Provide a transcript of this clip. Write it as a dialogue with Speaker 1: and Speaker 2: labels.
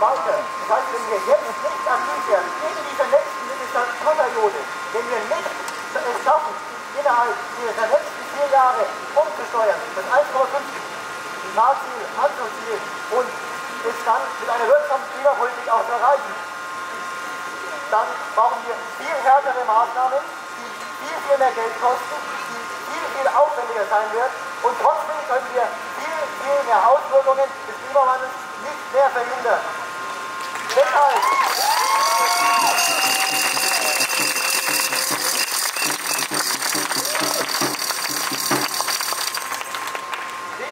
Speaker 1: weiter. Das heißt, wenn wir jetzt nicht aktiv werden, in dieser nächsten Legislaturperiode, wenn wir nicht es schaffen, innerhalb dieser nächsten 4 Jahre umzusteuern, das 1,5 Grad-Ziel anzuziehen und es dann mit einer wirksamen Klimapolitik auch zu erreichen, dann brauchen wir viel härtere Maßnahmen, die viel mehr Geld kosten, die viel aufwendiger sein wird und trotzdem können wir viel mehr Auswirkungen des Klimawandels nicht mehr verhindern. Deshalb